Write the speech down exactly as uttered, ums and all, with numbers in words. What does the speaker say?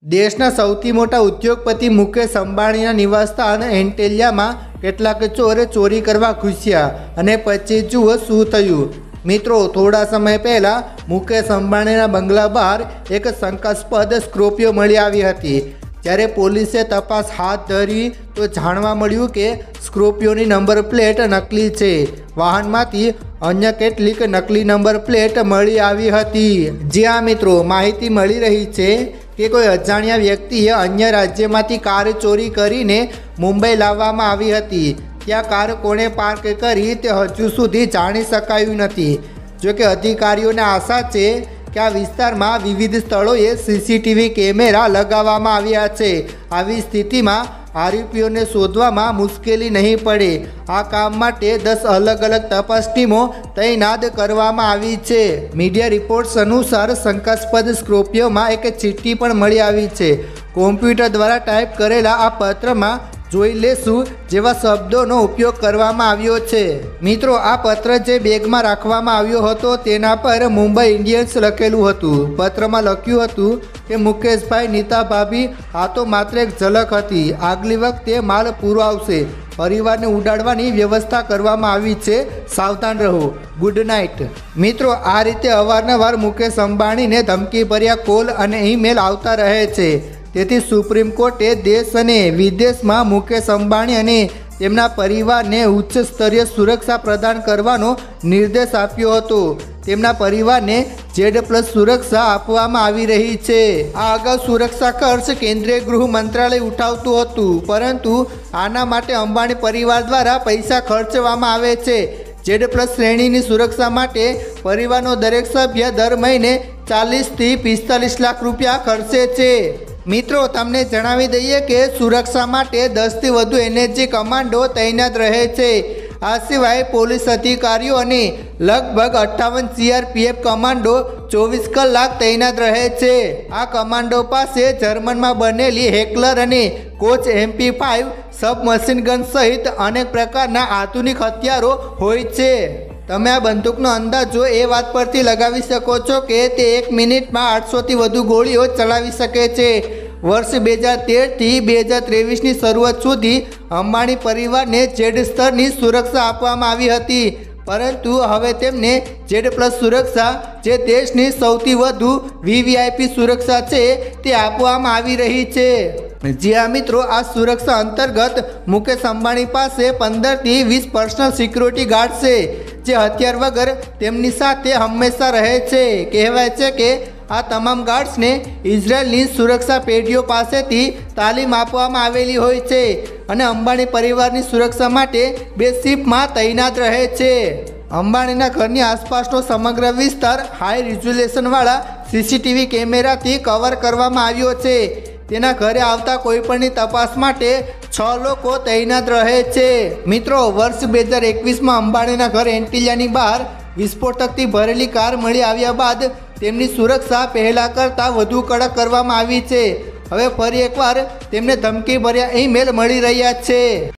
દેશના સૌથી મોટા ઉદ્યોગપતિ મુકેશ અંબાણીના નિવાસસ્થાન એન્ટિલિયામાં કેટલાક ચોર ચોરી કરવા ઘૂસ્યા અને પછી જુઓ શું થયું। મિત્રો, થોડા સમય પહેલાં મુકેશ અંબાણીના બંગલા બહાર એક શંકાસ્પદ સ્કોર્પિયો મળી આવી હતી। જ્યારે પોલીસે તપાસ હાથ ધરી તો જાણવા મળ્યું કે સ્કોર્પિયોની નંબર પ્લેટ નકલી છે। વાહનમાંથી અન્ય કેટલીક નકલી નંબર પ્લેટ મળી આવી હતી। જ્યાં મિત્રો માહિતી મળી રહી છે કે કોઈ અજાણ્યા વ્યક્તિએ અન્ય રાજ્યમાંથી કાર ચોરી કરીને મુંબઈ લાવવામાં આવી હતી। ત્યાં કાર કોણે પાર્ક કરી તે હજુ સુધી જાણી શકાયું નથી। જોકે અધિકારીઓને આશા છે કે આ વિસ્તારમાં વિવિધ સ્થળોએ સીસીટીવી કેમેરા લગાવવામાં આવ્યા છે। આવી સ્થિતિમાં આરોપીઓને શોધવામાં મુશ્કેલી નહીં પડે। આ કામ માટે દસ અલગ અલગ તપાસ ટીમો તૈનાત કરવામાં આવી છે। મીડિયા રિપોર્ટ્સ અનુસાર શંકાસ્પદ સ્કોર્પિયોમાં એક ચિઠ્ઠી પણ મળી આવી છે। કોમ્પ્યુટર દ્વારા ટાઈપ કરેલા આ પત્રમાં જોઈ લેશું જેવા શબ્દોનો ઉપયોગ કરવામાં આવ્યો છે। મિત્રો, આ પત્ર જે બેગમાં રાખવામાં આવ્યો હતો તેના પર મુંબઈ ઇન્ડિયન્સ લખેલું હતું। પત્રમાં લખ્યું હતું કે મુકેશભાઈ, નીતા ભાભી, આ તો માત્ર એક ઝલક હતી। આગલી વખતે માલ પૂરો આવશે। પરિવારને ઉડાડવાની વ્યવસ્થા કરવામાં આવી છે। સાવધાન રહો। Good night. મિત્રો, આ રીતે અવારનવાર મુકેશ અંબાણીને ધમકીભર્યા કોલ અને ઈમેલ આવતા રહે છે। તેથી સુપ્રીમ કોર્ટે દેશ અને વિદેશમાં મુકેશ અંબાણી અને તેમના પરિવારને ઉચ્ચ સ્તરીય સુરક્ષા પ્રદાન કરવાનો નિર્દેશ આપ્યો હતો। તેમના પરિવારને ઝેડ પ્લસ સુરક્ષા આપવામાં આવી રહી છે। આ અગાઉ સુરક્ષા ખર્ચ કેન્દ્રીય ગૃહ મંત્રાલય ઉઠાવતું હતું, પરંતુ આના માટે અંબાણી પરિવાર દ્વારા પૈસા ખર્ચવામાં આવે છે। ઝેડ પ્લસ શ્રેણીની સુરક્ષા માટે પરિવારનો દરેક સભ્ય દર મહિને ચાલીસથી પિસ્તાલીસ લાખ રૂપિયા ખર્ચે છે। મિત્રો, તમને જણાવી દઈએ કે સુરક્ષા માટે દસથી વધુ એનએસજી કમાન્ડો તૈનાત રહે છે। આ સિવાય પોલીસ અધિકારીઓ અને લગભગ અઠ્ઠાવન સીઆરપીએફ કમાન્ડો ચોવીસ કલાક તૈનાત રહે છે। આ કમાન્ડો પાસે જર્મનમાં બનેલી હેકલર અને Koch MP five submachine gun સહિત અનેક પ્રકારના આધુનિક હથિયારો હોય છે। તમે આ બંદૂકનો અંદાજો એ વાત પરથી લગાવી શકો છો કે તે એક મિનિટમાં આઠસોથી વધુ ગોળીઓ ચલાવી શકે છે। વર્ષ બે હજાર તેરથી બે હજાર ત્રેવીસની શરૂઆત સુધી અંબાણી પરિવારને ઝેડ સ્તરની સુરક્ષા આપવામાં આવી હતી, પરંતુ હવે તેમને ઝેડ પ્લસ સુરક્ષા, જે દેશની સૌથી વધુ વીવીઆઈપી સુરક્ષા છે, તે આપવામાં આવી રહી છે। જ્યાં મિત્રો આ સુરક્ષા અંતર્ગત મુકેશ અંબાણી પાસે પંદરથી વીસ પર્સનલ સિક્યુરિટી ગાર્ડ છે, જે હથિયાર વગર તેમની સાથે હંમેશા રહે છે। કહેવાય છે કે આ તમામ ગાર્ડ્સને ઇઝરાયલની સુરક્ષા પેઢીઓ પાસેથી તાલીમ આપવામાં આવેલી હોય છે અને અંબાણી પરિવારની સુરક્ષા માટે બે શિપમાં તૈનાત રહે છે। અંબાણીના ઘરની આસપાસનો સમગ્ર વિસ્તાર હાઈ રિઝોલ્યુશનવાળા સીસીટીવી કેમેરાથી કવર કરવામાં આવ્યો છે। તેના ઘરે આવતા કોઈપણની તપાસ માટે છ લોકો તૈનાત રહે છે। મિત્રો, વર્ષ બે હજાર એકવીસમાં અંબાણીના ઘર એન્ટિલિયાની બહાર વિસ્ફોટકથી ભરેલી કાર મળી આવ્યા બાદ તેમની સુરક્ષા પહેલાં કરતાં વધુ કડક કરવામાં આવી છે। હવે ફરી એકવાર તેમને ધમકીભર્યા ઈમેલ મળી રહ્યા છે।